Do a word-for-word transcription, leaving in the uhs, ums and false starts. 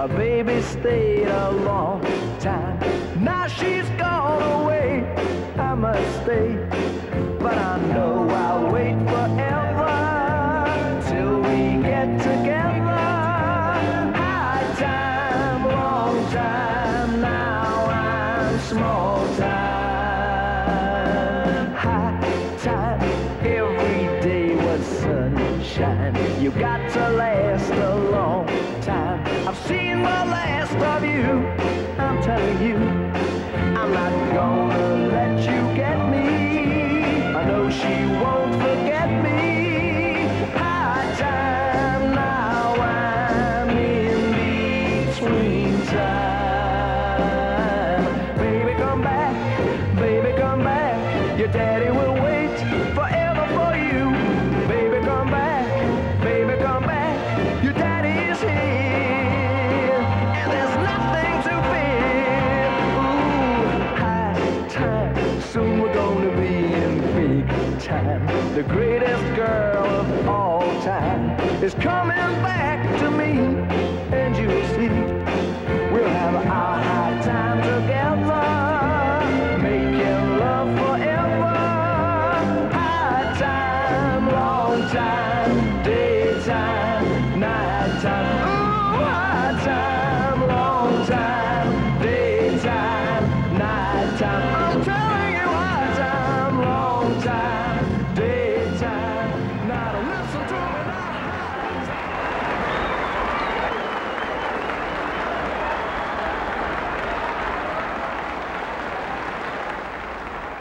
My baby stayed a long time. Now she's gone away. I must stay, but I know I'll wait forever till we get together. High time, long time, now I'm small time. High time, every day was sunshine. You got to last a long time. I've seen the last of you, I'm telling you. I'm not gonna let you get me. I know she won't forget me. High time, now I'm in between time. Baby, come back, baby, come back. Your daddy will wait forever for you. Baby, come back, baby, come back. Your daddy is here, and there's nothing to fear. Ooh, high time, soon we're gonna be in big time. The greatest girl of all time is coming back to me, and you'll see we'll have our high